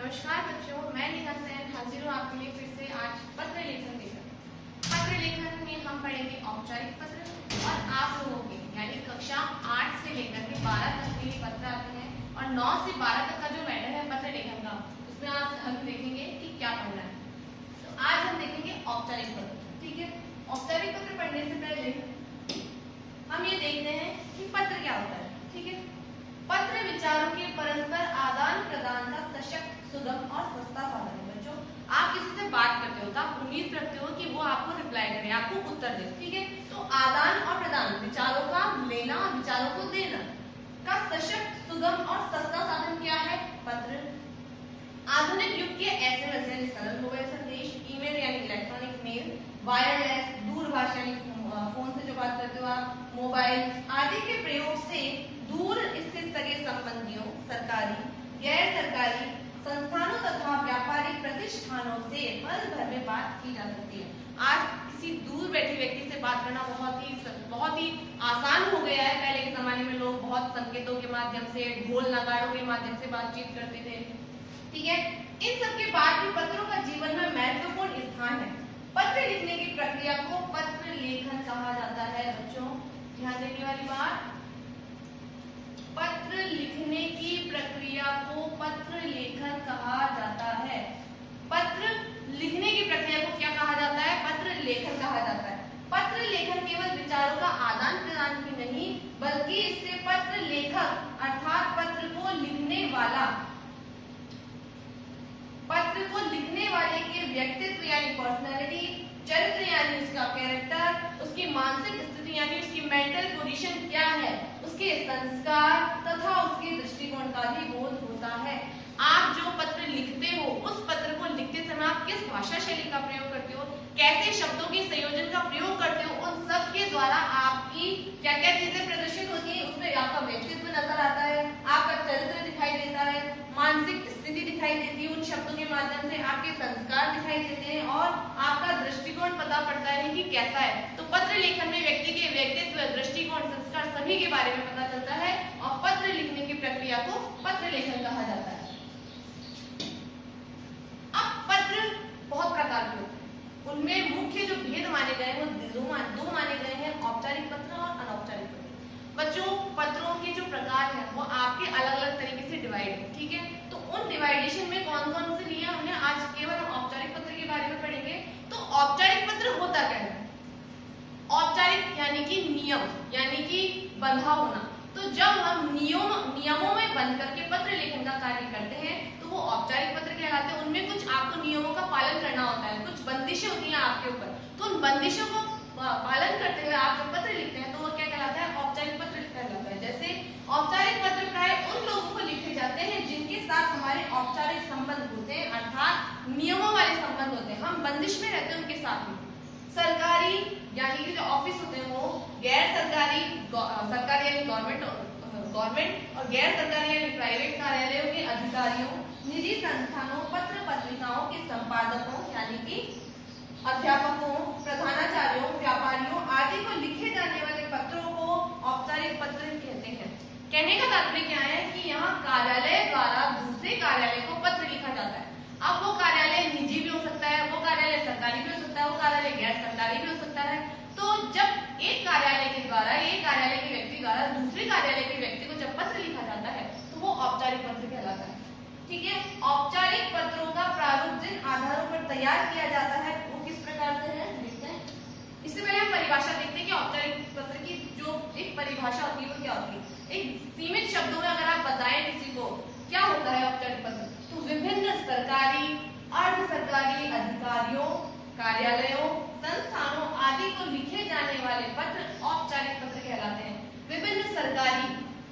नमस्कार बच्चों, मैं नेहा सैन हाजिर हूँ आपके लिए फिर से आज पत्र लेखन लेकर। पत्र लेखन में हम पढ़ेंगे औपचारिक पत्र और आप लोगों के यानी कक्षा 8 से लेकर के 12 तक के लिए पत्र आते हैं और 9 से 12 तक का जो मैटर है पत्र लेखन का, उसमें आप हम देखेंगे कि क्या पढ़ना है। तो आज हम देखेंगे औपचारिक पत्र। ठीक है, औपचारिक पत्र पढ़ने से पहले हम ये देखते हैं कि पत्र क्या होता है। ठीक है, पत्र विचारों के परस्पर आदान प्रदान का सशक्त, सुगम और सस्ता साधन है। बच्चों, आप किसी से बात करते हो तो आप उम्मीद करते हो कि वो आपको रिप्लाई करे, आपको उत्तर दे। ठीक है, तो आदान और प्रदान, विचारों का लेना और विचारों को देना का सशक्त, सुगम और सस्ता साधन क्या है? पत्र। आधुनिक युग के एसएमएस यानी सरल मोबाइल संदेश, ईमेल यानी इलेक्ट्रॉनिक मेल, वायरलेस दूरभाष यानी फोन से जो बात करते हो आप, मोबाइल आदि के प्रयोग से दूर स्थित सगे संबंधियों, सरकारी, गैर सरकारी संस्थानों तथा व्यापारिक प्रतिष्ठानों से पल भर में बात की जा सकती है। आज किसी दूर बैठे व्यक्ति से बात करना बहुत ही आसान हो गया है। पहले के जमाने में लोग बहुत संकेतों के माध्यम से, ढोल नगाड़ों के माध्यम से बातचीत करते थे। ठीक है, इन सब के बाद भी पत्रों का जीवन में महत्वपूर्ण स्थान है। पत्र लिखने की प्रक्रिया को पत्र लेखन कहा जाता है। बच्चों, ध्यान देने वाली बात, पत्र लिखने की प्रक्रिया को पत्र लेखन कहा जाता है। पत्र लिखने की प्रक्रिया को क्या कहा जाता है? पत्र लेखन कहा जाता है। पत्र लेखन केवल विचारों का आदान प्रदान ही नहीं, बल्कि इससे पत्र लेखक अर्थात पत्र को लिखने वाले के व्यक्तित्व यानी पर्सनैलिटी, चरित्र यानी उसका कैरेक्टर, उसकी मानसिक स्थिति यानी उसकी मेंटल पोजीशन क्या है, उसके संस्कार तथा उसके दृष्टिकोण का भी बोध होता है। आप जो पत्र लिखते हो, उस पत्र को लिखते समय आप किस भाषा शैली का प्रयोग करते हो, कैसे शब्दों के संयोजन का प्रयोग करते हो, उन सब के द्वारा आपकी क्या क्या चीजें प्रदर्शित होती है। उसमें आपका व्यक्तित्व नजर आता है, आपका चरित्र दिखाई देता है, मानसिक स्थिति दिखाई देती है, उन शब्दों के माध्यम से आपके संस्कार दिखाई देते हैं और आपका दृष्टिकोण पता पड़ता है कि कैसा है। तो पत्र लेखन में व्यक्ति के व्यक्तित्व, दृष्टिकोण, संस्कार सभी के बारे में पता चलता है और पत्र लिखने की प्रक्रिया को पत्र लेखन कहा जाता है। अब पत्र बहुत प्रकार के होते हैं, उनमें मुख्य जो भेद माने गए हैं वो दो माने गए हैं, औपचारिक पत्र और अनौपचारिक पत्र। बच्चों, पत्रों के जो प्रकार हैं वो आपके अलग अलग तरीके से डिवाइड है। ठीक है, तो उन डिवाइडेशन में कौन कौन से लिए हमने आज केवल हम औपचारिक पत्र के बारे में पढ़ेंगे। तो औपचारिक पत्र होता क्या है? औपचारिक यानी कि नियम, यानी कि बंधा होना। तो जब हम नियमों में बंध करके पत्र लेखन का कार्य करते हैं तो वो औपचारिक पत्र कहलाते हैं। उनमें कुछ आपको नियमों का पालन करना होता है, कुछ बंदिशें होती हैं आपके ऊपर, तो उन बंदिशों को पालन करते हुए आप जब पत्र लिखते हैं तो वो क्या कहलाता है? औपचारिक पत्र कहलाता है। जैसे औपचारिक पत्र प्राय उन लोगों को लिखे जाते हैं जिनके साथ हमारे औपचारिक संबंध होते हैं, अर्थात नियमों वाले संबंध होते हैं, हम बंदिश में रहते हैं उनके साथ में। सरकारी यानी कि जो ऑफिस होते हैं वो, गैर सरकारी, सरकारी यानी गवर्नमेंट और गैर सरकारी यानी प्राइवेट कार्यालयों के अधिकारियों, निजी संस्थानों, पत्र पत्रिकाओं के संपादकों यानी कि अध्यापकों, प्रधानाचार्यों, व्यापारियों आदि को लिखे जाने वाले पत्रों को औपचारिक पत्र कहते हैं। कहने का तात्पर्य क्या है कि यहाँ कार्यालय द्वारा दूसरे कार्यालय को पत्र लिखा जाता है। अब वो कार्यालय निजी भी हो सकता है, वो कार्यालय सरकारी भी हो सकता है, वो कार्यालय गैर सरकारी भी हो सकता है। तो जब एक कार्यालय के द्वारा, एक कार्यालय के व्यक्ति द्वारा दूसरे कार्यालय के व्यक्ति को जब पत्र लिखा जाता है तो वो औपचारिक पत्र कहलाता है। ठीक है, औपचारिक पत्रों का प्रारूप जिन आधारों पर तैयार किया जाता है वो किस प्रकार से है देखते हैं। इससे पहले हम परिभाषा देखते हैं कि औपचारिक पत्र की जो एक परिभाषा होती है वो क्या होती है। एक सीमित शब्दों में अगर आप बताएं किसी को क्या होता है औपचारिक पत्र, तो विभिन्न सरकारी, अर्ध सरकारी अधिकारियों, कार्यालयों, संस्थानों आदि को लिखे जाने वाले पत्र औपचारिक पत्र कहलाते हैं। विभिन्न सरकारी,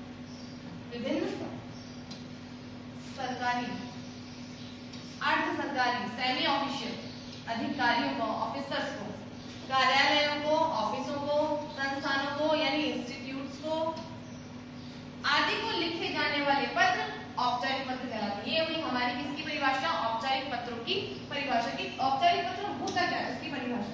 अर्ध सरकारी, सेमी ऑफिशियल अधिकारियों को, ऑफिसर्स को, कार्यालयों को, ऑफिसों को, संस्थानों को यानी इंस्टीट्यूट्स को आदि को लिखे जाने वाले पत्र औपचारिक पत्र कहलाते हैं। ये हुई हमारी किसकी परिभाषा? औपचारिक पत्रों की परिभाषा की। औपचारिक पत्र होता क्या है उसकी परिभाषा।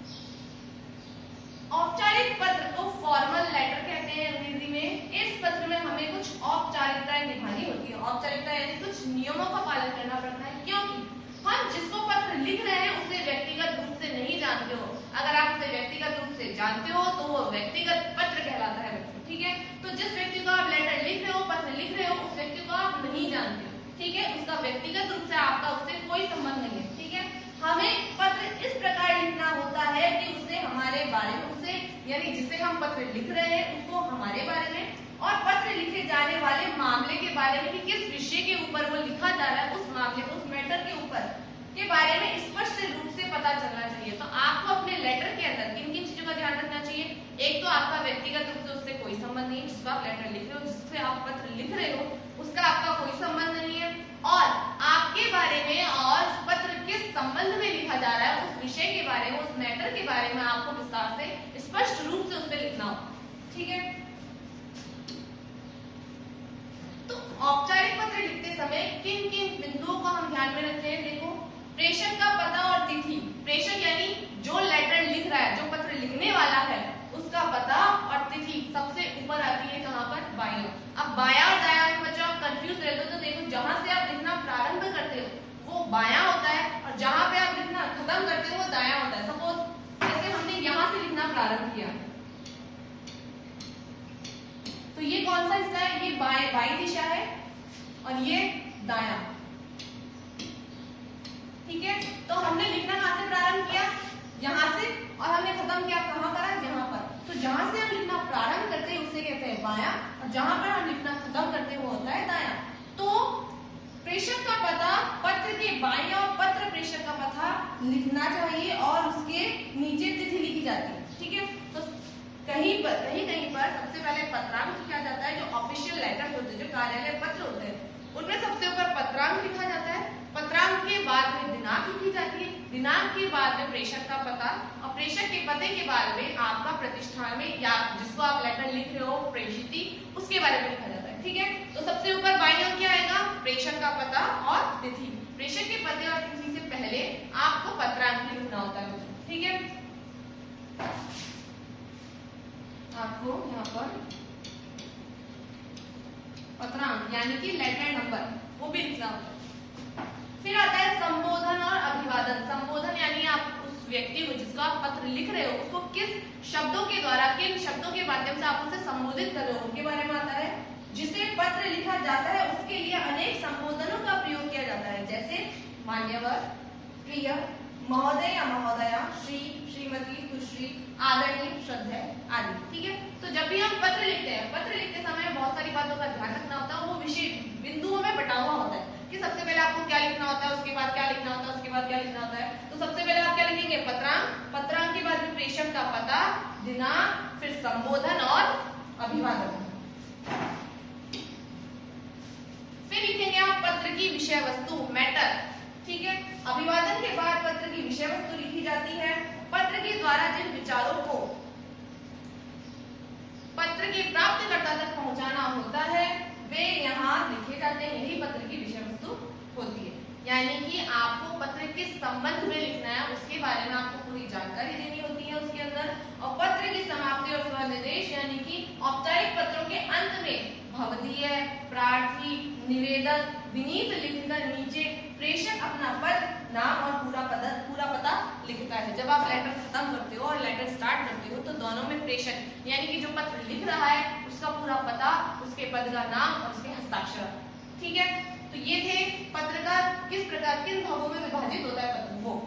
औपचारिक पत्र को फॉर्मल लेटर कहते हैं अंग्रेजी में। इस पत्र में हमें कुछ औपचारिकताएं निभानी होती है। औपचारिकता यानी कुछ नियमों का पालन करना लिख रहे हैं उसे व्यक्तिगत रूप से नहीं जानते हो। अगर आप उसे व्यक्तिगत रूप से जानते हो तो वो व्यक्तिगत पत्र कहलाता है बच्चों, ठीक है। तो जिस व्यक्ति को आप लेटर लिख रहे हो, पत्र लिख रहे हो, उस व्यक्ति को आप नहीं जानते हो, ठीक है। उसका व्यक्तिगत रूप से आपका उससे कोई संबंध नहीं है, ठीक है। हमें पत्र इस प्रकार लिखना होता है कि उसे हमारे बारे में, उसे यानी जिसे हम पत्र लिख रहे हैं उसको हमारे बारे में और पत्र लिखे जाने वाले मामले के बारे में कि किस विषय के ऊपर वो लिखा जा रहा है, उस मामले, उस मैटर के ऊपर के बारे में स्पष्ट रूप से पता चलना चाहिए। तो आपको अपने लेटर के अंदर किन किन चीजों का ध्यान रखना चाहिए? एक तो आपका व्यक्तिगत रूप से उससे कोई संबंध नहीं है, जिसको आप लेटर लिख रहे हो, जिससे आप पत्र लिख रहे हो, उसका आपका कोई संबंध नहीं है। और आपके बारे में और उस पत्र किस संबंध में लिखा जा रहा है, उस विषय के बारे में, उस मैटर के बारे में आपको विस्तार से स्पष्ट रूप से उस पर लिखना हो, ठीक है। तो औपचारिक पत्र लिखते समय किन किन बिंदुओं को हम ध्यान में रखते हैं? देखो, प्रेषक का पता और तिथि। प्रेषक यानी जो लेटर लिख रहा है, जो पत्र लिखने वाला है, उसका पता और तिथि सबसे ऊपर आती है कहाँ पर? बायां। अब बायां और दायां में बच्चों आप कंफ्यूज रहते हो तो देखो, जहां से आप लिखना प्रारंभ करते हो वो बायां होता है और जहां पे आप लिखना खत्म करते हो वो दायां होता है। सपोज जैसे हमने यहाँ से लिखना प्रारंभ किया तो ये कौन सा हिस्सा है? ये बाईं दिशा है और ये दायां, ठीक है। तो हमने लिखना कहां से प्रारंभ किया? यहाँ से, और हमने खत्म किया कहां पर? यहाँ पर। तो जहां से हम लिखना प्रारंभ करते हैं उसे कहते हैं बायां और जहां पर हम लिखना खत्म करते हैं वो होता है दायां। तो प्रेषक का पता पत्र के बाईं और पत्र प्रेषक का पता लिखना चाहिए और उसके नीचे तिथि लिखी जाती है, ठीक है। तो कहीं पर सबसे पहले पत्रांक लिखा जाता है। जो ऑफिशियल लेटर होते हैं, जो कार्यालय पत्र होते हैं, उनमें सबसे ऊपर पत्रांक लिखा जाता है। पत्रांक के बाद में दिनांक लिखी जाती है, दिनांक के बाद में प्रेषक का पता और प्रेषक के पते के बाद में आपका प्रतिष्ठान में या जिसको आप लेटर लिख रहे हो प्रेषिती, उसके बारे में लिखा जाता है, ठीक है। तो सबसे ऊपर बाईं ओर क्या आएगा? प्रेषक का पता और तिथि। प्रेषक के पते और तिथि से पहले आपको पत्रांक लिखना होता है, ठीक है। आपको यहाँ पर पत्रांक यानी कि लेटर नंबर वो भी लिखना होता है। फिर आता है संबोधन और अभिवादन। संबोधन यानी आप उस व्यक्ति को जिसको आप पत्र लिख रहे हो उसको किस शब्दों के द्वारा, किन शब्दों के माध्यम से आप उसे संबोधित कर रहे हो उनके बारे में आता है। जिसे पत्र लिखा जाता है उसके लिए अनेक संबोधनों का प्रयोग किया जाता है, जैसे मान्यवर, प्रिय, महोदय या महोदया, श्री, श्रीमती, सुश्री, आदरणीय, श्रद्धेय आदि, ठीक है। तो जब भी हम पत्र लिखते हैं, पत्र लिखते समय बहुत सारी बातों का ध्यान रखना होता है। वो विषय बिंदुओं में बटा हुआ होता है कि सबसे पहले आपको क्या लिखना होता है, उसके बाद क्या लिखना होता है, उसके बाद क्या लिखना होता है। तो सबसे पहले आप क्या लिखेंगे? पत्रांक, पत्रांक के बाद में प्रेषक का पता, दिनांक, फिर संबोधन और अभिवादन। फिर लिखेंगे आप पत्र की विषय वस्तु, मैटर, ठीक है। अभिवादन के बाद पत्र की विषय वस्तु लिखी जाती है। पत्र के द्वारा जिन विचारों को पत्र के प्राप्तकर्ता तक पहुंचाना होता है वे यहाँ लिखे जाते हैं, यही पत्र की विषय वस्तु होती है। यानी कि आपको पत्र किस संबंध में लिखना है उसके बारे में आपको पूरी जानकारी देनी होती है उसके अंदर। और पत्र की समाप्ति और स्वनिर्देश यानी कि औपचारिक पत्रों के अंत में भवदीय, प्रार्थी, निवेदक, विनीत लिखकर नीचे प्रेषक अपना पद, नाम और पूरा पता लिखता है। जब आप लेटर खत्म करते हो और लेटर स्टार्ट करते हो तो दोनों में प्रेषक यानी कि जो पत्र लिख रहा है उसका पूरा पता, उसके पद का नाम और उसके हस्ताक्षर, ठीक है। तो ये थे पत्र का किस प्रकार, किन भागों में विभाजित होता है पत्र वो।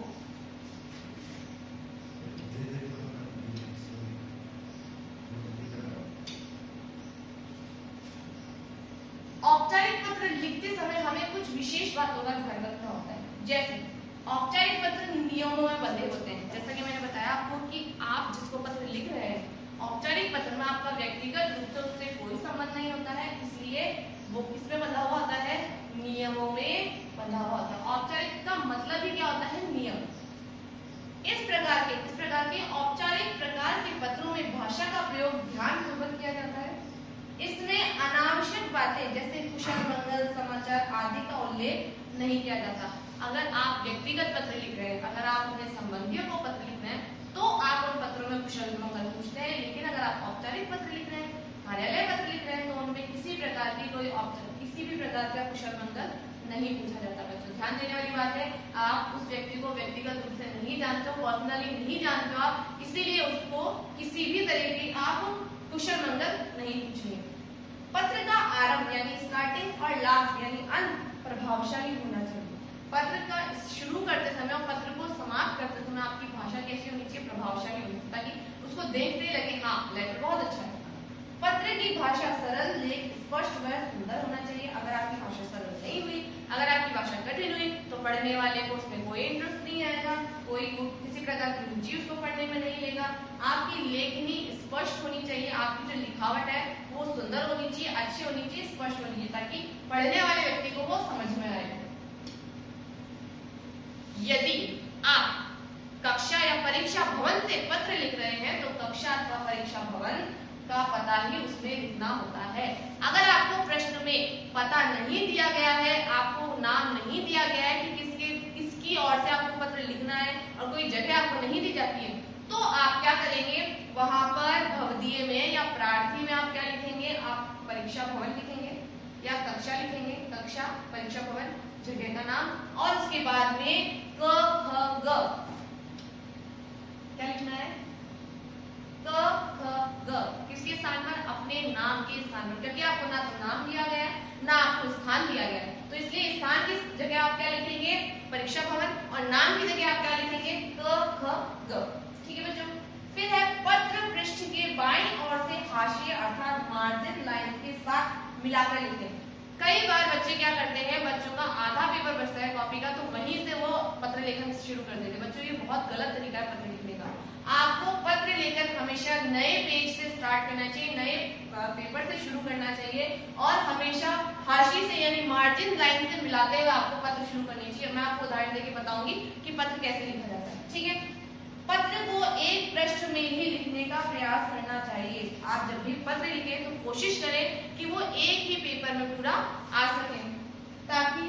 औपचारिक पत्र लिखते समय हमें कुछ विशेष बातों का ध्यान रखना होता है। जैसे औपचारिक पत्र नियमों में बंधे होते हैं। जैसा कि मैंने बताया आपको कि आप जिसको पत्र लिख रहे हैं, औपचारिक पत्र में आपका व्यक्तिगत रूप से उससे कोई संबंध नहीं होता है, इसलिए वो किसमें बंधा हुआ होता है? नियमों में बंधा हुआ होता है। औपचारिक का मतलब ही क्या होता है? नियम। इस प्रकार के औपचारिक प्रकार के पत्रों में भाषा का प्रयोग ध्यानपूर्वक किया जाता है। इसमें अनावश्यक बातें जैसे कुशल मंगल समाचार आदि का उल्लेख नहीं किया जाता। अगर आप व्यक्तिगत पत्र लिख रहे हैं, अगर आप अपने संबंधियों को पत्र लिख रहे हैं तो आप उन पत्रों में कुशल मंगल पूछते हैं। लेकिन अगर आप औपचारिक पत्र लिख रहे हैं, कार्यालय पत्र लिख रहे हैं तो उनमें किसी भी प्रकार का कुशल मंगल नहीं पूछा जाता। बच्चों ध्यान देने वाली बात है, आप उस व्यक्ति को व्यक्तिगत रूप से नहीं जानते हो, पर्सनली नहीं जानते हो आप, इसीलिए उसको किसी भी तरह की आप कुशल मंगल नहीं पूछेंगे। पत्र का आरंभ यानी स्टार्टिंग और लास्ट यानी अंत प्रभावशाली होना चाहिए। पत्र का शुरू करते समय और पत्र को समाप्त करते समय आपकी भाषा कैसी होनी चाहिए, प्रभावशाली होनी चाहिए, ताकि उसको देखते लगे हाँ लेटर बहुत अच्छा है। पत्र की भाषा सरल, लेख स्पष्ट व सुंदर होना चाहिए। अगर आपकी भाषा सरल नहीं हुई, अगर आपकी भाषा कठिन हुई, तो पढ़ने वाले को उसमें कोई इंटरेस्ट नहीं आएगा, कोई किसी प्रकार की रुचि उसको पढ़ने में नहीं लेगा। आपकी लेखनी स्पष्ट होनी चाहिए, आपकी जो लिखावट है वो सुंदर होनी चाहिए, अच्छी होनी चाहिए, स्पष्ट होनी चाहिए, ताकि पढ़ने वाले व्यक्ति को वो समझ में आए। यदि आप कक्षा या परीक्षा भवन से पत्र लिख रहे हैं तो कक्षा अथवा परीक्षा भवन का पता ही उसमें लिखना होता है। अगर आपको प्रश्न में पता नहीं दिया गया है, आपको नाम नहीं दिया गया है कि किसकी ओर से आपको पत्र लिखना है और कोई जगह आपको नहीं दी जाती है, तो आप क्या करेंगे, वहां पर भवदीय में या प्रार्थी में आप क्या लिखेंगे, आप परीक्षा भवन लिखेंगे या कक्षा लिखेंगे, कक्षा परीक्षा भवन जगह का नाम, और उसके बाद में क ख ग क्या लिखना है, क ख ग किसके स्थान पर, अपने नाम के स्थान पर, क्योंकि आपको ना तो नाम दिया गया है ना आपको स्थान दिया गया है, तो इसलिए स्थान की जगह आप क्या लिखेंगे, परीक्षा भवन, और नाम की जगह आप क्या लिखेंगे, क ख ग। ठीक है बच्चों। फिर है पत्र पृष्ठ के बाईं ओर से हाशिए अर्थात मार्जिन लाइन के साथ मिलाकर लिखें। कई बार बच्चे क्या करते हैं, बच्चों का आधा पेपर बचता है कॉपी का, तो वहीं से वो पत्र लेखन शुरू कर देते हैं। बच्चों ये बहुत गलत तरीका है पत्र लिखने का। आपको पत्र लेखन हमेशा नए पेज से स्टार्ट करना चाहिए, नए पेपर से शुरू करना चाहिए, और हमेशा हाशिए से यानी मार्जिन लाइन से मिलाते हुए आपको पत्र शुरू करनी चाहिए। मैं आपको उदाहरण देके बताऊंगी कि पत्र कैसे लिखा जाता है। ठीक है, पत्र को एक पृष्ठ में ही लिखने का प्रयास करना चाहिए। आप जब भी पत्र लिखें तो कोशिश करें कि वो एक ही पेपर में पूरा आ सके, ताकि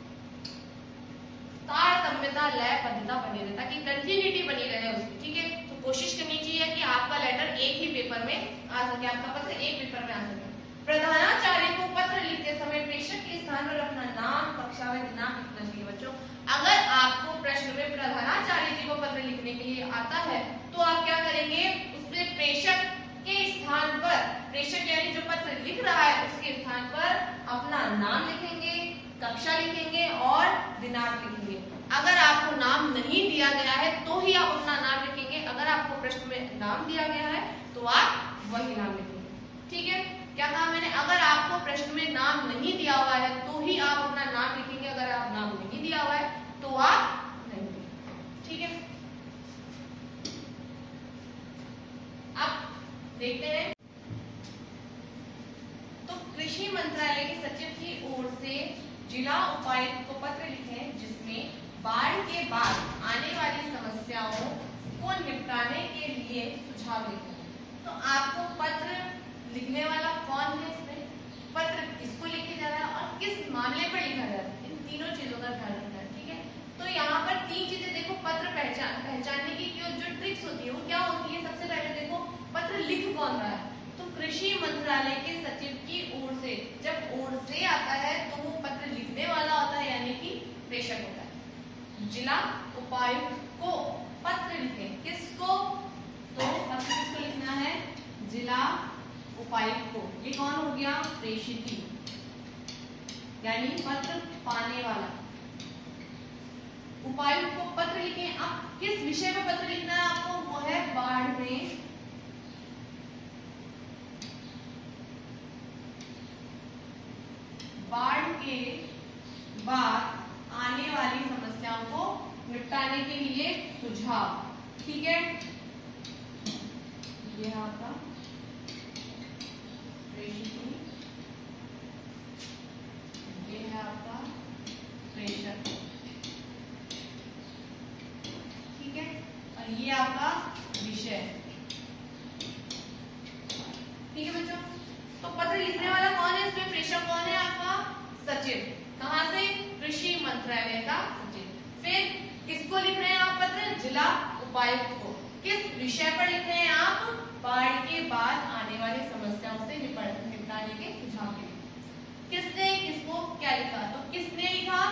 तारतम्यता लयबद्धता बनी रहे, ताकि कंटिन्यूटी बनी रहे उसकी। ठीक है, तो कोशिश करनी चाहिए कि आपका लेटर एक ही पेपर में आ सके, आपका पत्र एक पेपर में आ सके। प्रधानाचार्य को पत्र लिखते समय प्रेषक के स्थान पर अपना नाम, कक्षा व दिनांक लिखना चाहिए। बच्चों अगर आपको प्रश्न में प्रधानाचार्य जी को पत्र लिखने के लिए आता है तो आप क्या करेंगे, उसमें प्रेषक के स्थान पर, प्रेषक यानी जो पत्र लिख रहा है उसके स्थान पर अपना नाम लिखेंगे, कक्षा लिखेंगे और दिनांक लिखेंगे। अगर आपको नाम नहीं दिया गया है तो ही आप अपना नाम लिखेंगे, अगर आपको प्रश्न में नाम दिया गया है तो आप वही नाम लिखेंगे। ठीक है, क्या कहा मैंने, अगर आपको प्रश्न में नाम नहीं दिया हुआ है तो ही आप अपना नाम लिखेंगे, अगर आप नाम नहीं दिया हुआ है तो आप नहीं लिखेंगे। ठीक है, अब देखते हैं। तो कृषि मंत्रालय के सचिव की ओर से जिला उपायुक्त को पत्र लिखें जिसमें बाढ़ के बाद आने वाली समस्याओं को निपटाने के लिए सुझाव लिखें। तो आपको पत्र लिखने वाला कौन है, इसमें पत्र किसको लिखे जा रहा है और किस मामले पर लिखा जा रहा है, इन तीनों चीजों का ध्यान रखना है। ठीक है, तो यहाँ पर तीन चीजें देखो, पत्र पहचानने की जो ट्रिक्स होती है वो क्या होती है। सबसे पहले देखो पत्र लिख कौन रहा है, तो कृषि मंत्रालय के सचिव की ओर से, जब ओर से आता है तो वो पत्र लिखने वाला होता है यानी कि प्रेषक होता है। जिला उपायुक्त को पत्र लिखें, किसको, तो पत्र किसको लिखना है, जिला उपायुक्त को। ये कौन हो गया, प्रेषिती यानी पत्र पाने वाला। उपायुक्त को पत्र लिखें। अब किस विषय में पत्र लिखना है आपको, वो है बाढ़ में बाढ़ के बाद आने वाली समस्याओं को निपटाने के लिए सुझाव। ठीक है, ये आपका प्रेषिती, ये है आपका प्रेषक। ठीक है, और ये आपका विषय। ठीक है बच्चों, तो पत्र लिखने वाला कौन है, इसमें प्रेषक कौन है, आपका सचिव। कहां से, कृषि मंत्रालय का सचिव। फिर किसको लिख रहे हैं आप पत्र, जिला उपायुक्त को। किस विषय पर लिख रहे हैं आप, बाढ़ के बाद आने वाली समस्याओं से निपटाने के सुझाव के लिए। किसने किसको क्या लिखा, तो किसने लिखा,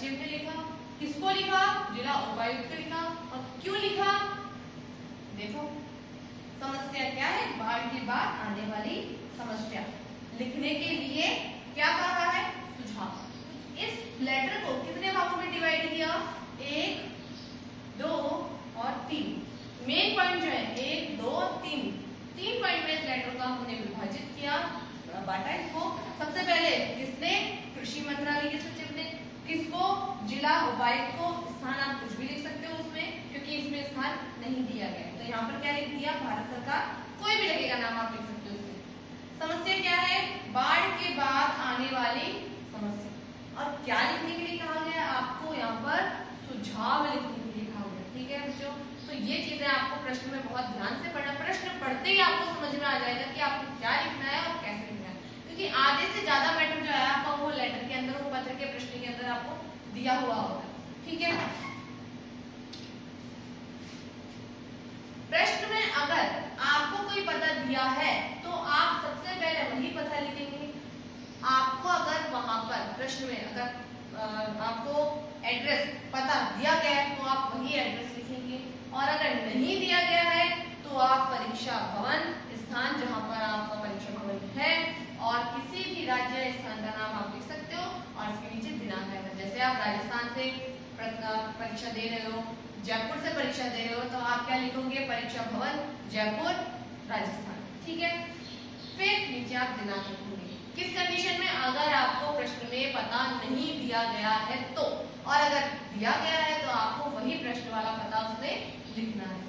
सचिव ने लिखा, किसको लिखा, जिला उपायुक्त को लिखा, और क्यों लिखा, देखो समस्या क्या है, बाढ़ के बाद आने वाली समस्या लिखने के लिए क्या कहा है, सुझाव। इस लेटर को कितने भागों में डिवाइड किया, 1, 2 और 3। मेन पॉइंट जो है 1, 2, 3 पॉइंट में इस लेटर को हमने विभाजित किया, बांटा इसको। सबसे पहले किसने, कृषि मंत्रालय के सचिव ने, किसको, जिला उपायुक्त को, स्थान आप कुछ भी लिख सकते हो उसमें, क्योंकि इसमें स्थान नहीं दिया गया है, तो यहाँ पर क्या लिख दिया, भारत सरकार, कोई भी लगेगा नाम आप लिख सकते हो उसमें। समस्या क्या है, बाढ़ के बाद आने वाली समस्या, और क्या लिखने के लिए कहा गया आपको, यहाँ पर सुझाव लिखने के लिए कहा गया। ठीक है बच्चों, तो ये चीजें आपको प्रश्न में बहुत ध्यान से पढ़ना, प्रश्न पढ़ते ही आपको समझ में आ जाएगा कि आपको क्या लिखना है और कैसे लिखना है, क्योंकि आधे से ज्यादा मैटर जो है आपका वो लेटर के अंदर, वो पत्र के प्रश्न के अंदर आपको दिया हुआ होगा। ठीक है, प्रश्न में अगर आपको कोई पता दिया है तो आप सबसे पहले वही पता लिखेंगे। आपको अगर वहां पर प्रश्न में अगर आपको एड्रेस पता दिया गया है तो आप वही एड्रेस लिखेंगे, और अगर नहीं दिया गया है तो आप परीक्षा भवन, स्थान जहां पर आपका परीक्षा भवन है, और किसी भी राज्य स्थान का नाम आप लिख सकते हो, और इसके नीचे दिनांक है। जैसे आप राजस्थान से परीक्षा दे रहे हो, जयपुर से परीक्षा दे रहे हो, तो आप क्या लिखोगे, परीक्षा भवन जयपुर राजस्थान। ठीक है, फिर नीचे आप दिनांक लिखोगे। किस कंडीशन में, अगर आपको प्रश्न में पता नहीं दिया गया है तो, और अगर दिया गया है तो आपको वही प्रश्न वाला पता उसमें लिखना है।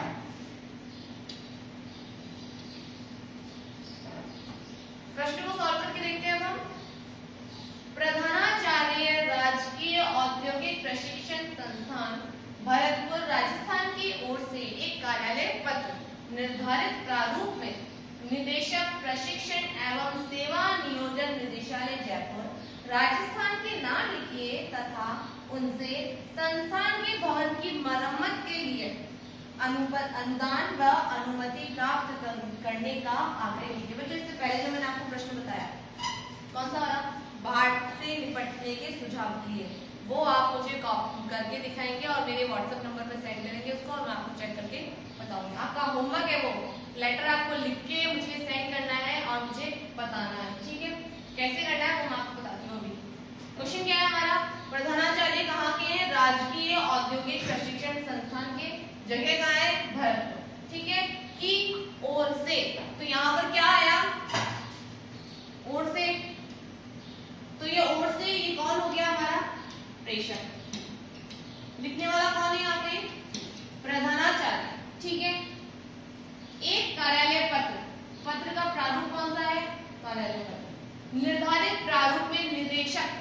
प्रश्न को सॉल्व करके देखते हैं अब हम। प्रधानाचार्य राजकीय औद्योगिक प्रशिक्षण संस्थान भरतपुर राजस्थान की ओर से एक कार्यालय पत्र निर्धारित प्रारूप में निदेशक प्रशिक्षण एवं सेवा नियोजन निदेशालय जयपुर राजस्थान के नाम लिखिए तथा उनसे संस्थान के भवन की मरम्मत के लिए अनुदान व अनुमति प्राप्त करने का आग्रह कीजिए। बच्चों, इससे पहले जो मैंने आपको प्रश्न बताया, कौन सा वाला, बाढ़ से निपटने के सुझाव दिए, वो आप मुझे कॉपी करके दिखाएंगे और मेरे व्हाट्सएप नंबर पर सेंड करेंगे उसको, और मैं आपको चेक करके बताऊंगी। आपका होमवर्क है, वो लेटर आपको लिख के मुझे सेंड करना है और मुझे बताना है। ठीक है, कैसे करना है वो मैं आपको बताती हूँ अभी। क्वेश्चन क्या है हमारा, प्रधानाचार्य कहाँ के हैं, राजकीय औद्योगिक प्रशिक्षण संस्थान के, जगह कहाँ है, भरतपुर। ठीक है, की ओर से, तो यहाँ पर क्या आया, ओर से, तो ये ओर से, ये कौन हो गया हमारा, प्रेषक। लिखने वाला कौन है यहाँ पे, प्रधानाचार्य। ठीक है, एक कार्यालय पत्र, पत्र का प्रारूप कौन सा है, कार्यालय पत्र, निर्धारित प्रारूप में निदेशक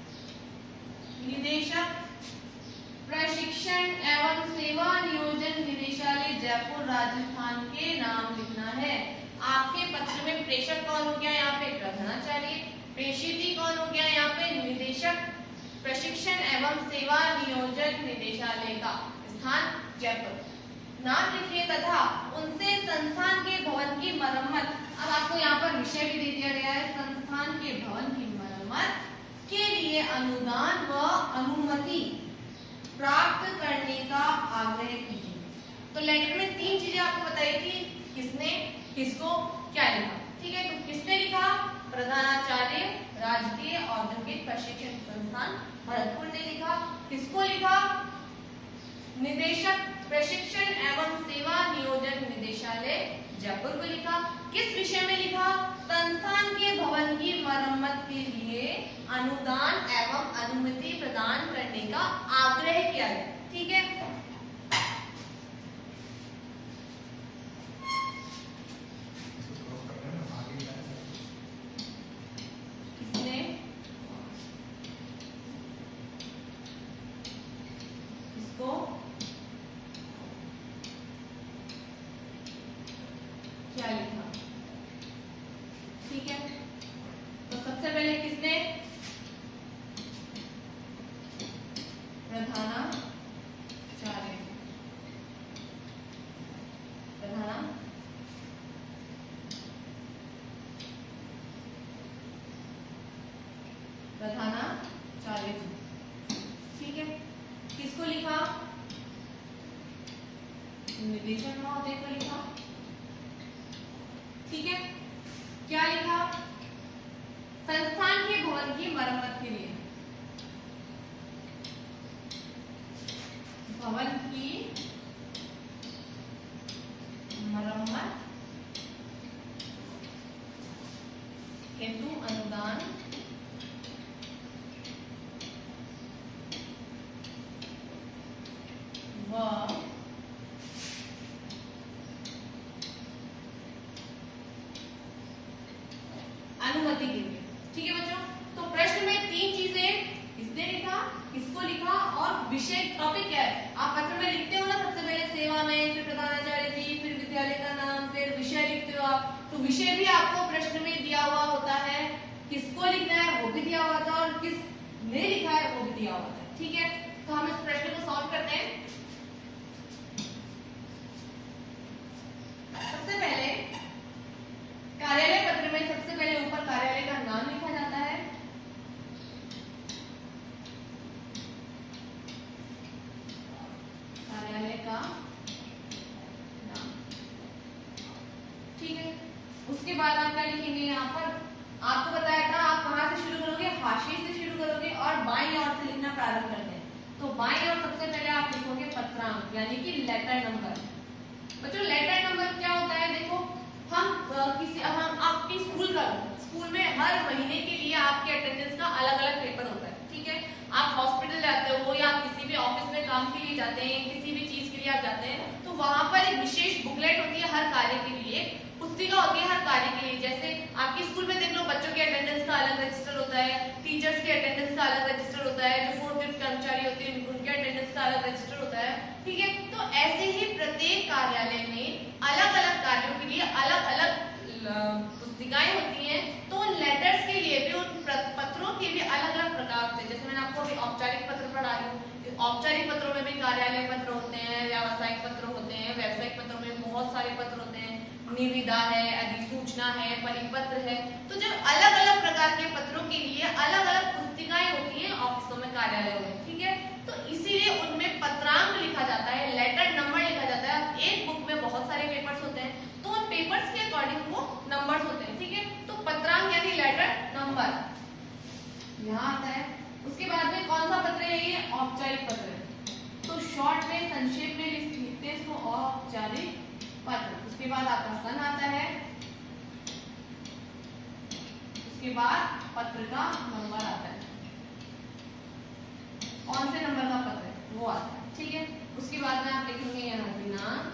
प्रशिक्षण एवं सेवा नियोजन निदेशालय जयपुर राजस्थान के नाम लिखना है। आपके पत्र में प्रेषक कौन हो गया, यहाँ पे प्रधानाचार्य, प्रेषिती कौन हो गया, यहाँ पे निदेशक प्रशिक्षण एवं सेवा नियोजन निदेशालय का, स्थान जयपुर, नाम लिखिए तथा उनसे संस्थान के भवन की मरम्मत, अब आपको यहाँ पर विषय भी दे दिया गया है, संस्थान के भवन की मरम्मत के लिए अनुदान व अनुमति प्राप्त करने का आग्रह कीजिए। तो लेटर में 3 चीजें आपको बताई थी, किसने, किसको, क्या लिखा। ठीक है, तो किसने लिखा, प्रधानाचार्य राजकीय औद्योगिक प्रशिक्षण संस्थान भरतपुर ने लिखा, किसको लिखा, निदेशक प्रशिक्षण एवं सेवा नियोजन निदेशालय जयपुर को लिखा, किस विषय में लिखा, संस्थान के भवन की मरम्मत के लिए अनुदान एवं अनुमति प्रदान करने का आग्रह किया गया। ठीक है, किसने, इसको, क्या लिखा। ठीक है, तो सबसे पहले किसने, प्रधानाचार्य निदेशक महोदय को लिखा। ठीक है, क्या लिखा? संस्थान के भवन की मरम्मत के लिए, भवन की मरम्मत हेतु अनुदान व अनुमति के लिए। ठीक है बच्चों, तो प्रश्न में तीन चीजें किसने लिखा, किसको लिखा और विषय टॉपिक क्या है। आप पत्र में लिखते हो ना, सबसे पहले सेवा में, फिर प्रधानाचार्य जी, फिर विद्यालय का नाम, फिर विषय लिखते हो आप। तो विषय भी आपको प्रश्न में दिया हुआ होता है, किसको लिखना है वो भी दिया हुआ था और किसने लिखा है वो भी दिया हुआ था। ठीक है, तो हम इस प्रश्न को सॉल्व करते हैं। सबसे पहले कार्यालय पत्र में सबसे पहले ऊपर कार्यालय का नाम लिखा जाता है। कार्यालय का नाम, ठीक है। उसके बाद आप क्या लिखेंगे, यहाँ पर आपको बताया था आप कहाँ से शुरू करोगे, हाशिए से शुरू करोगे और बाईं ओर से लिखना प्रारंभ करते हैं। तो बाईं ओर सबसे पहले आप लिखोगे पत्रांक यानी कि लेटर नंबर। बच्चों लेटर नंबर क्या होता है, देखो हम आपकी स्कूल में हर महीने के लिए आपके अटेंडेंस का अलग अलग पेपर होता है। ठीक है, आप हॉस्पिटल जाते हो या आप किसी भी ऑफिस में काम के लिए जाते हैं, किसी भी चीज के लिए आप जाते हैं, तो वहां पर एक विशेष बुकलेट होती है हर कार्य के लिए, पुस्तिका होती है हर कार्य के लिए। जैसे आपके स्कूल में देख लो, बच्चों के अटेंडेंस का अलग रजिस्टर होता है, टीचर्स के अटेंडेंस का अलग रजिस्टर होता है, जो 4th ग्रेड कर्मचारी होते हैं उनके अटेंडेंस का अलग रजिस्टर होता है। ठीक है, तो ऐसे ही प्रत्येक कार्यालय में अलग अलग कार्यों के लिए अलग अलग पुस्तिकाएं होती हैं। तो उन लेटर्स के लिए भी, उन पत्रों के भी अलग अलग प्रकार होते हैं। जैसे मैंने आपको अभी औपचारिक पत्र पढ़ा रही हूँ, औपचारिक पत्रों में भी कार्यालय पत्र होते हैं, व्यावसायिक पत्र होते हैं, व्यावसायिक पत्रों में बहुत सारे पत्र होते हैं, निविदा है, अधिसूचना है, परिपत्र है। तो जब अलग अलग प्रकार के पत्रों के लिए अलग अलग पुस्तिकाएं होती हैं ऑफिसों में, कार्यालयों में, ठीक है, तो इसीलिए उनमें पत्रांक लिखा जाता है, लेटर नंबर लिखा जाता है। एक बुक में बहुत सारे पेपर्स होते हैं, तो उन पेपर्स के अकॉर्डिंग वो नंबर्स होते हैं। ठीक है, तो पत्रांक यानी लेटर नंबर यहाँ आता है। उसके बाद में कौन सा पत्र है, ये औपचारिक पत्र है। तो शॉर्ट में, संक्षेप में लिखते हैं इसको औपचारिक पत्र। उसके बाद आपका सन आता है, उसके बाद पत्र का नंबर आता है, कौन से नंबर का पत्र है वो आता है। ठीक है, उसके बाद में आप लिखेंगे यहाँ दिनांक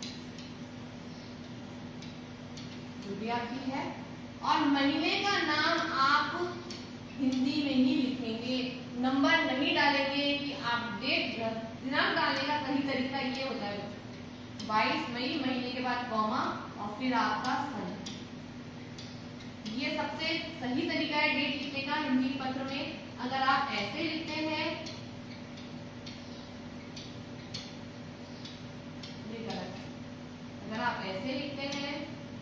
जो भी आपकी है, और महीने का नाम आप हिंदी में ही लिखेंगे, नंबर नहीं डालेंगे कि आप डेट, दिनांक डालने का सही तरीका ये होता है 22 मई, महीने के बाद कॉमा और फिर आपका सन। ये सबसे सही तरीका है डेट लिखने का हिंदी पत्र में। अगर आप ऐसे लिखते हैं, ये गलत है। अगर आप ऐसे लिखते हैं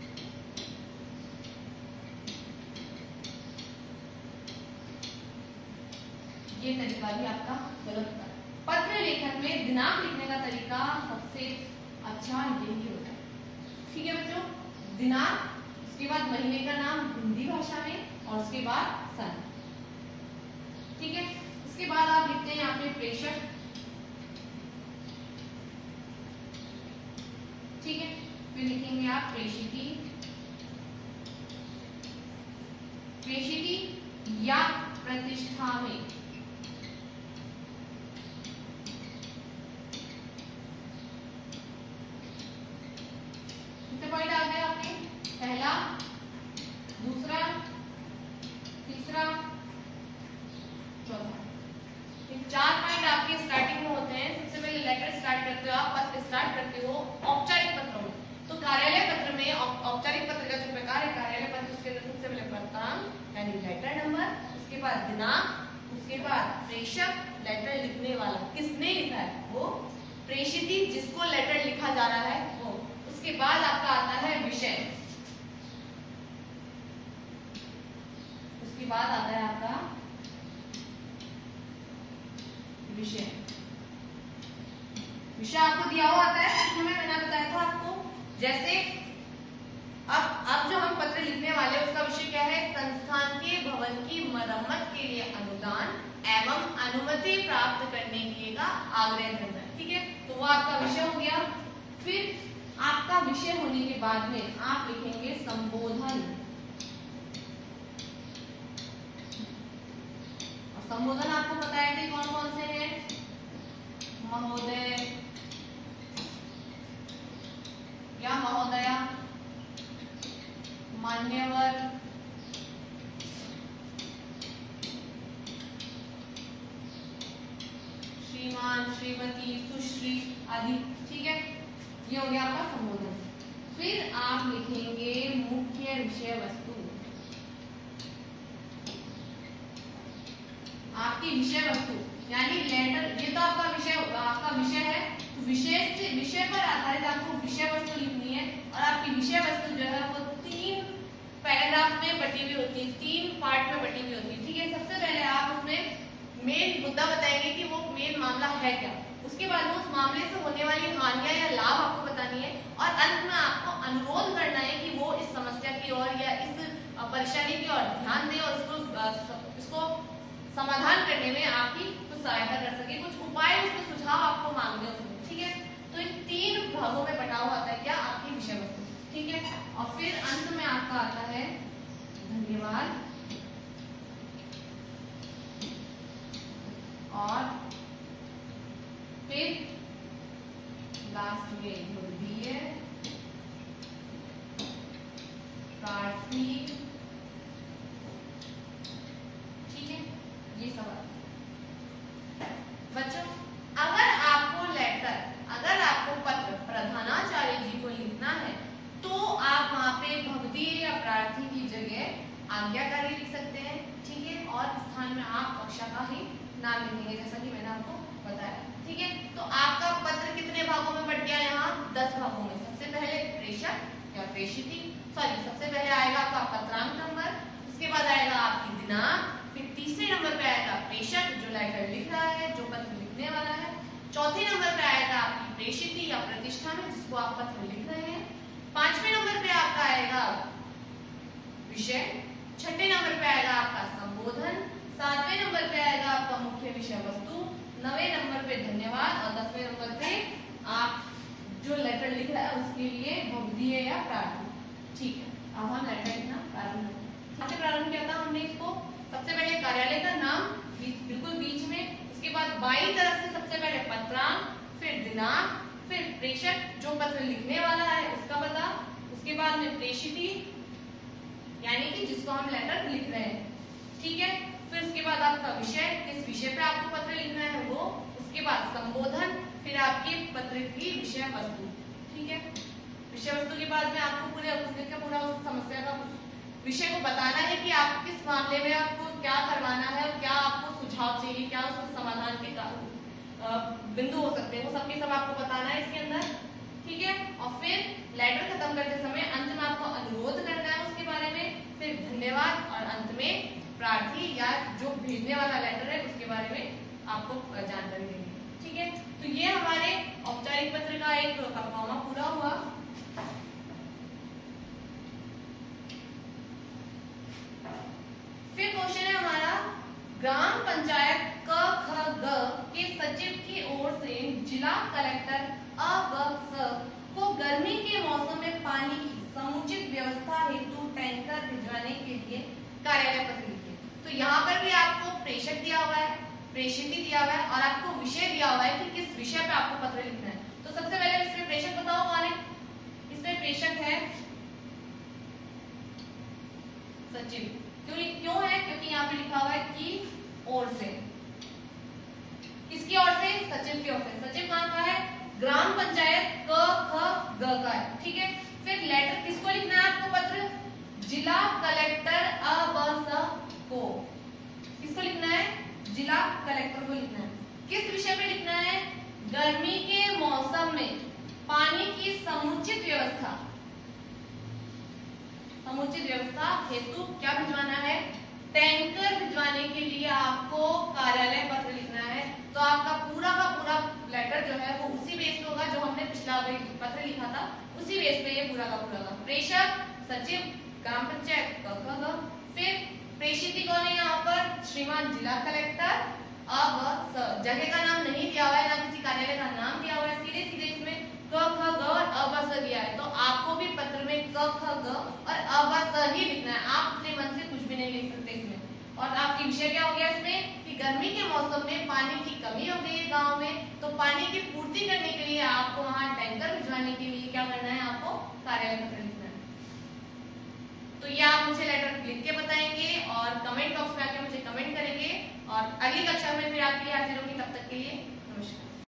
ये तरीका भी आपका गलत होता है। पत्र लेखन में दिनांक लिखने का तरीका सबसे अच्छा यही होता है। ठीक है बच्चों, दिनांक, उसके बाद महीने का नाम हिंदी भाषा में और उसके बाद सन। ठीक है, उसके बाद आप लिखते हैं यहाँ पे प्रेषक। ठीक है, फिर लिखेंगे आप प्रेषिकी, प्रेषिकी या प्रतिष्ठा में। कितने पॉइंट आ गए आपके, पहला, दूसरा, तीसरा, चौथा। 4 पॉइंट आपके स्टार्टिंग में होते हैं। सबसे पहले लेटर स्टार्ट करते हो आप, पत्र स्टार्ट करते हो औपचारिक पत्रों में। तो कार्यालय पत्र में औपचारिक पत्र का जो प्रकार है कार्यालय पत्र, उसके अंदर सबसे पहले पत्रांक यानी लेटर नंबर, उसके बाद दिनांक, उसके बाद प्रेषक, लेटर लिखने वाला, किसने लिखा है वो, प्रेषिती जिसको लेटर लिखा जा रहा है वो, उसके बाद आपका आता है विषय, उसके बाद आता है आपका विषय। विषय आपको दिया हुआ आता है, उसमें मैंने बताया था आपको। जैसे अब जो हम पत्र लिखने वाले हैं उसका विषय क्या है, संस्थान के भवन की मरम्मत के लिए अनुदान एवं अनुमति प्राप्त करने के का आग्रह करना है, ठीक है। तो वो आपका विषय हो गया। फिर आपका विषय होने के बाद में आप लिखेंगे संबोधन। और संबोधन आपको बताया थे कौन कौन से हैं, महोदय या महोदया, मान्यवर, श्रीमान, श्रीमती, सुश्री आदि, ठीक है। ये हो गया आपका संबोधन। फिर आप लिखेंगे मुख्य विषय वस्तु। आपकी विषय वस्तु यानी लेटर, ये तो आपका विषय है। तो विषय पर आधारित आपको विषय वस्तु लिखनी है। और आपकी विषय वस्तु जो है वो 3 पैराग्राफ में बटी हुई होती है, 3 पार्ट में बटी हुई होती है, ठीक है। सबसे पहले आप उसमें मेन मुद्दा बताएंगे कि वो मेन मामला है क्या। उसके बाद में उस मामले से होने वाली हानियां या लाभ आपको बतानी है। और अंत में आपको अनुरोध करना है कि वो इस समस्या की ओर या इस परेशानी की ओर ध्यान दें और इसको समाधान करने में आपकी कुछ सहायता कर सके, कुछ उपाय, उसके सुझाव आपको मांगने उसमें, ठीक है। तो इन 3 भागों में बटा हुआ आता है क्या, आपकी विषय वस्तु, ठीक है। और फिर अंत में आपका आता है धन्यवाद और फिर लास्ट में भवदीय, प्रार्थी, ठीक है। ये सब बच्चों, अगर आपको पत्र प्रधानाचार्य जी को लिखना है तो आप वहां पे भवदीय या प्रार्थी की जगह आज्ञाकारी लिख सकते हैं, ठीक है। और स्थान में आप कक्षा का ही नाम लिखेंगे, जैसा कि मैंने आपको बताया, ठीक है। तो आपका पत्र कितने भागों में बट गया, यहाँ 10 भागों में। सबसे पहले प्रेषक या प्रेषिती, सबसे पहले आएगा आपका पत्रांक नंबर, उसके बाद आएगा आपकी दिनांक, फिर तीसरे नंबर पे आएगा प्रेषक जो लेटर लिख रहा है, जो पत्र लिखने वाला है। चौथे नंबर पे आएगा आपकी प्रेषिती या प्रतिष्ठान जिसको आप पत्र लिख रहे हैं। 5वें नंबर पे आपका आएगा विषय। 6ठे नंबर पे आएगा आपका संबोधन। 7वें नंबर पे आएगा आपका मुख्य विषय वस्तु। 9वें नंबर पे धन्यवाद। और 10वें नंबर पे आप जो लेटर लिख रहा है उसके लिए भवदीय या प्रार्थी, ठीक है। अब हम लेटर लिखना प्रारंभ करते हैं। प्रारंभ किया था हमने इसको, सबसे पहले कार्यालय का नाम बिल्कुल बीच में, उसके बाद बाईं तरफ से सबसे पहले पत्रांक, फिर दिनांक, फिर प्रेषक जो पत्र लिखने वाला है उसका पता, उसके बाद में प्रेषिती यानी कि जिसको हम लेटर लिख रहे हैं, ठीक है। फिर उसके बाद आपका विषय, किस विषय पे आपको पत्र लिखना है वो, उसके बाद संबोधन, फिर आपके पत्र की विषय वस्तु, ठीक है। विषय वस्तु के बाद में आपको पूरा उस समस्या का विषय को बताना है कि आप किस मामले में आपको क्या करवाना है और क्या आपको सुझाव चाहिए, क्या उसको समाधान के बिंदु हो सकते हैं, वो सबके सब आपको बताना है इसके अंदर, ठीक है। और फिर लेटर खत्म करते समय अंत में आपको अनुरोध करना है उसके बारे में, फिर धन्यवाद और अंत में प्रार्थी या जो भेजने वाला लेटर है उसके बारे में आपको जानकारी देनी है, ठीक है। तो ये हमारे औपचारिक पत्र का एक परफॉर्मा पूरा हुआ। फिर क्वेश्चन है हमारा, ग्राम पंचायत क ख ग के सचिव की ओर से जिला कलेक्टर अ ब स को गर्मी के मौसम में पानी की समुचित व्यवस्था हेतु टैंकर भिजवाने के लिए कार्यालय पत्र लिखिए। तो यहाँ पर भी आपको प्रेषक दिया हुआ है, प्रेषिती दिया हुआ है और आपको विषय दिया हुआ है कि किस विषय पे आपको पत्र लिखना है। तो सबसे पहले इसमें प्रेषक बताओ कौन है, इसमें प्रेषक है सचिव। क्यों है, क्योंकि यहाँ पे लिखा हुआ है कि ओर से, किसकी ओर से, सचिव की ओर से। सचिव कहाँ का है, ग्राम पंचायत क ख ग का है, ठीक है। फिर लेटर किसको लिखना है आपको पत्र, जिला कलेक्टर अ ब स को, किसको लिखना है, जिला कलेक्टर को लिखना है। किस विषय पे लिखना है, गर्मी के मौसम में पानी की समुचित व्यवस्था हेतु क्या भिजवाना है, टैंकर भिजवाने के लिए आपको कार्यालय पत्र लिखना है। तो आपका पूरा का पूरा लेटर जो है वो उसी बेस उसी बेस पे ये पूरा का पूरा का प्रेषक सचिव ग्राम पंचायत क ख ग, फिर प्रेषित कौन है यहाँ पर श्रीमान जिला कलेक्टर। अब जगह का नाम नहीं दिया हुआ है, ना किसी कार्यालय का नाम दिया हुआ है, सीधे सीधे इसमें क ख ग और अ ब स दिया है। तो आपको भी पत्र में क ख ग और अ ब स ही लिखना है, आप अपने मन से कुछ भी नहीं लिख सकते इसमें। और आपकी विषय क्या हो गया इसमें कि गर्मी के मौसम में पानी की कमी हो गई है गांव में, तो पानी की पूर्ति करने के लिए आपको वहां टैंकर भिजवाने के लिए क्या करना है, आपको कार्यालय पत्र लिखना है। तो ये आप मुझे लेटर लिख के बताएंगे और कमेंट बॉक्स में आके मुझे कमेंट करेंगे और अगली कक्षा में फिर आपके लिए हाजिर होंगी। तब तक के लिए